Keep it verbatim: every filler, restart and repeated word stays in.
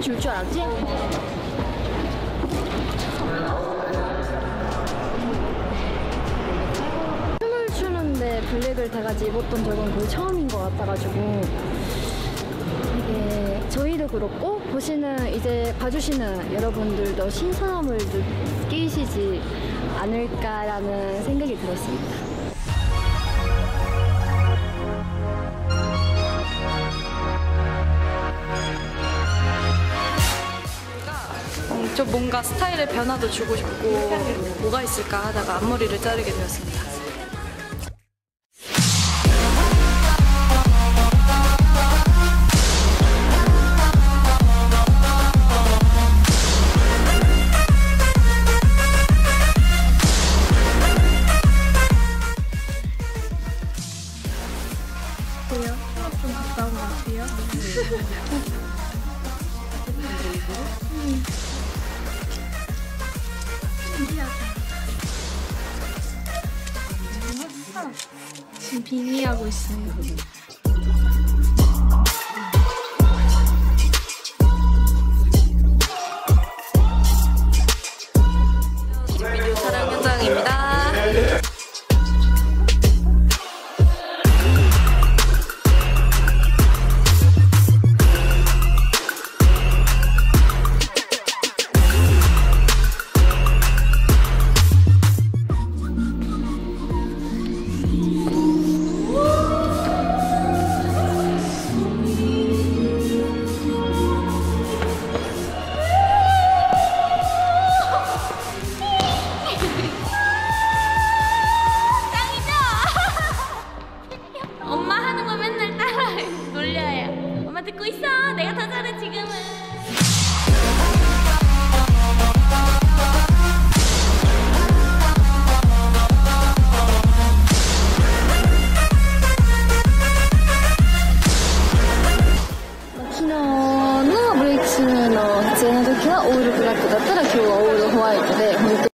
줄 줄 알았지? 춤을 추는데 블랙을 다 같이 입었던 적은 거의 처음인 것 같아가지고 되게 저희도 그렇고 보시는 이제 봐주시는 여러분들도 신선함을 느끼시지 않을까라는 생각이 들었습니다. 좀 뭔가 스타일의 변화도 주고 싶고 뭐가 있을까 하다가 앞머리를 자르게 되었습니다. 어때요? 좀 갔다 온 것 같아요? 음. 지금 빙의하고 있어요. 뮤직비디오 촬영 현장입니다. 엄마 하는 거 맨날 따라 놀려요. 엄마 듣고 있어. 내가 더 잘해 지금은. 昨日のブレイクスルーの撮影の時はオールブラックだったら今日はオールホワイトで本当